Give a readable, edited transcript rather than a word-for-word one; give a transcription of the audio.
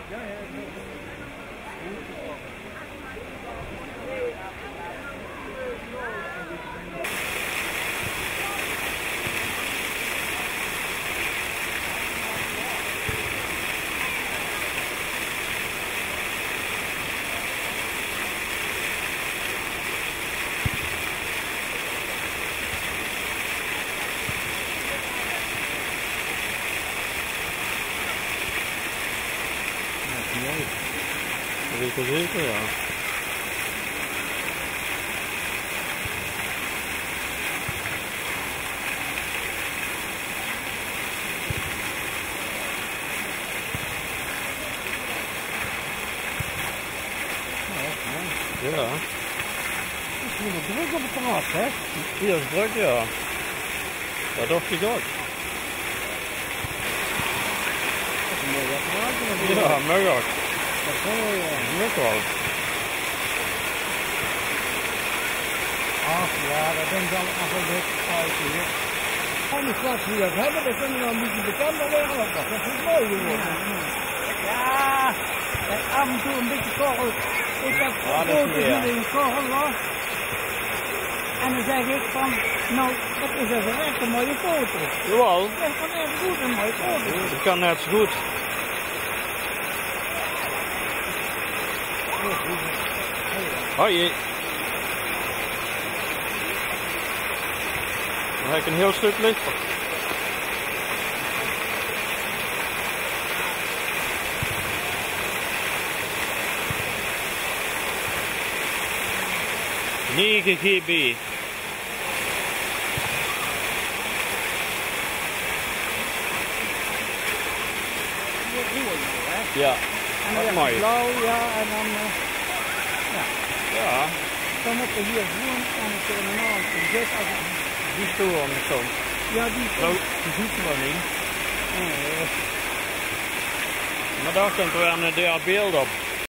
Ja, ja. Dat weet ik zeker, ja. Ja. Het is hier druk op het terras, hè? Hier is druk, ja. Dat dacht ik ook. Dat is een mooi apparaat. Ja, mag ook. Dat is wel, Mag wel. ach ja, dat denk ik dan af en toe uit hier. En als straks wie dat hebben, dan kunnen we dan een beetje bekender leggen. Dat is mooi geworden. Ja, en af en toe een beetje korrel. Ik heb foto's hier in korrel was. En dan zeg ik van, nou, dat is echt een mooie foto. Jawel. Dat is gewoon echt goed, een mooie foto. Dat kan net zo goed. Hoi. Dan heb ik een heel stuk lichter. Negen GB. Ja, En dat is dan mooi. blauw, ja, en dan, Ja, dan moet je hier groen en het terminaal zit als een... die stoel aan de kant. Ja, die Nou, die ziet me wel niet. Maar daar komt er weer een beeld op.